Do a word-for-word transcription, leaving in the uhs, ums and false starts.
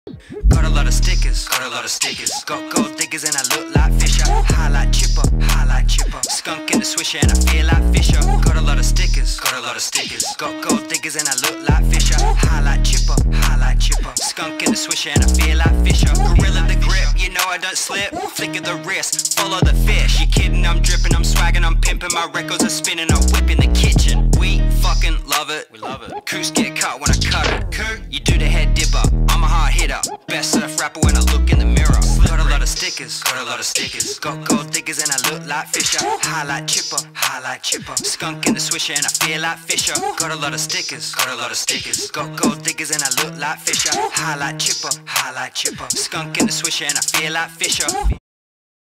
Got a lot of stickers, got a lot of stickers. Got gold diggers and I look like Fisher. High like Chipper, high like Chipper. Skunk in the swisher and I feel like Fisher. Got a lot of stickers, got a lot of stickers. Got gold diggers and I look like Fisher. High like Chipper, high like Chipper. Skunk in the swisher and I feel like Fisher. Gorilla the grip, you know I don't slip. Flick of the wrist, follow the fish. You kidding, I'm dripping, I'm swagging, I'm pimping. My records are spinning, I whip in the kitchen. We fucking love it, we love it. Coos get cut when I cut it. Coot, you do the head dipper, I'm a hard hitter. Best surf rapper when I look in the mirror. Got a lot of stickers, got a lot of stickers. Got gold diggers and I look like Fisher. High like Chipper, high like Chipper. Skunk in the swisher and I feel like Fisher. Got a lot of stickers, got a lot of stickers. Got gold diggers and I look like Fisher. High like Chipper, high like Chipper. Skunk in the swisher and I feel like Fisher.